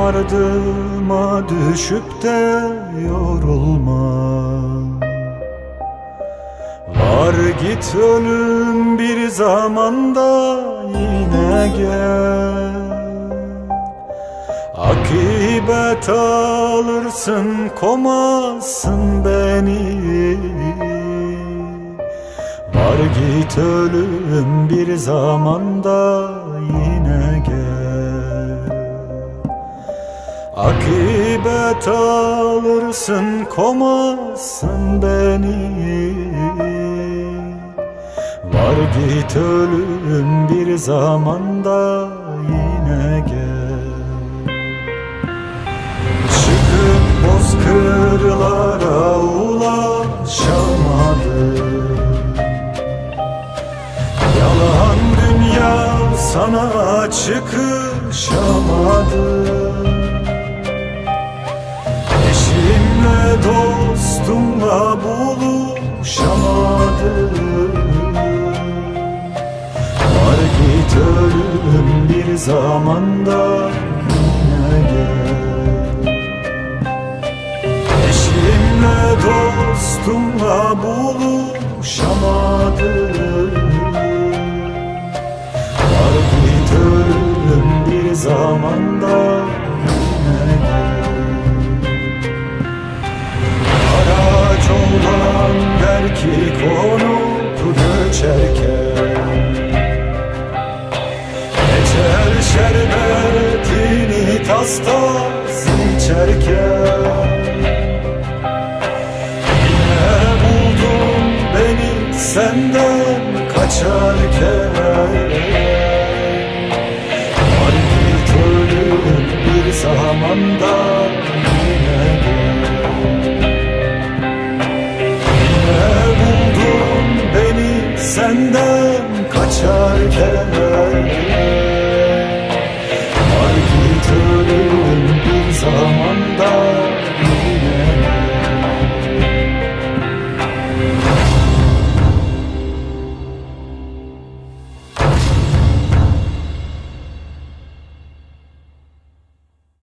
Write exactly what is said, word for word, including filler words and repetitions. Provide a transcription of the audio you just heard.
ardıma düşüp de yorulma. Var git ölüm bir zamanda yine gel. Akibet alırsın, kovmazsın beni. Var git ölüm bir zamanda yine gel. Akibet alırsın, kovmazsın beni. Var git ölüm bir zamanda yine gel. Çıkıp bozkırlara ulaşamadım. Yalan dünya sana çıkışamadım. Eşimle dostumla buluşamadım. Var git ölüm bir zamanda yine gel. Eşimle dostumla buluşamadım. Var git ölüm bir zamanda yine gel. Araç olan belki konup göçerken, geçer şerbetini tas tas içerken. Yine buldum beni senden kaçarken. Var git ölüm bir zamanda yine gel. Yine buldum beni senden kaçarken.